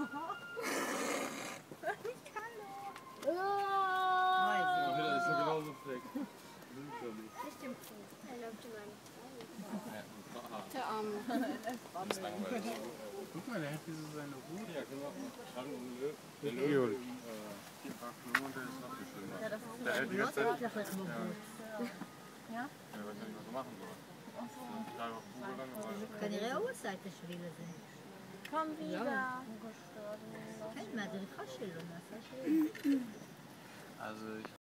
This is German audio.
Oh, das ist so genauso fleck. Nicht im Fuß. Er läuft in meinem Der Arme. Das ist langweilig. Guck mal, der hat hier so seine Ruhe. Ja, genau. Der Löwe im Tierpark Pyrmont, der ist noch viel schlimmer. Der hält die ganze Zeit. Ja, weiß ja nicht, was er machen soll. Total auf Google lang. כנראה הוא עשה את השביל הזה. Komm wieder. כן, מה זה לך שלו, נעשה שביל. Also ich